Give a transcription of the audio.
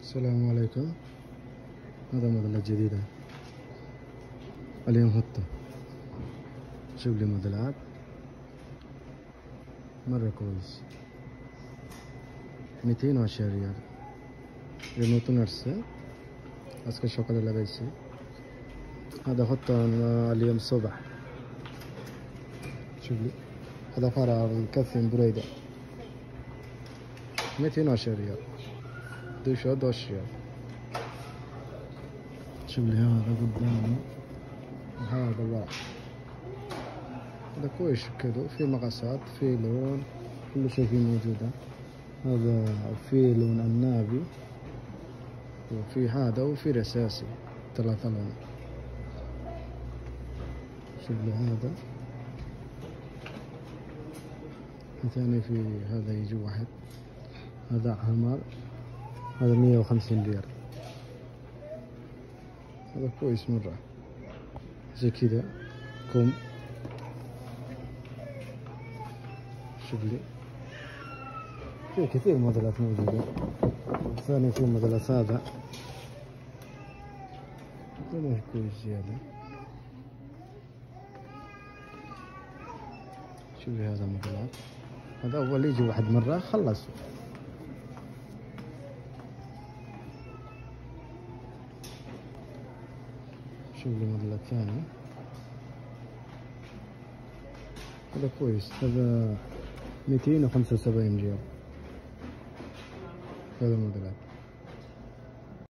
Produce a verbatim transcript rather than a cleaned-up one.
السلام عليكم. هذا موديلات جديدة اليوم هطة. شوف لي موديلات مرة كويس. مئتين وعشرين ريال রিমোট আসছে আজকে সকালে লাগাইছি। هذا هطة اليوم الصبح. شوف لي هذا فرع مكفي بريدة مئتين وعشرين ريال دوشة دوش ريال. شوف لي هذا قدامي هذا واحد هذا كويس كذا، في مقاسات في لون كل شيء فيه موجودة. هذا في لون النابي وفي هذا وفي رصاصي ثلاثة لون. شوف لي هذا ثاني في هذا يجي واحد. هذا حمار هذا مية وخمسين ريال. هذا كويس مرة زي كذا كم. شوف لي في كثير موديلات موجودة. ثاني في موديلات هذا هذا كويس زيادة. شوف لي هذا موديلات. هذا أول يجي واحد مرة خلص. شوف لي موديلات ثانية. هذا كويس. هذا مئتين وخمسة وسبعين ريال. هذا موديلات.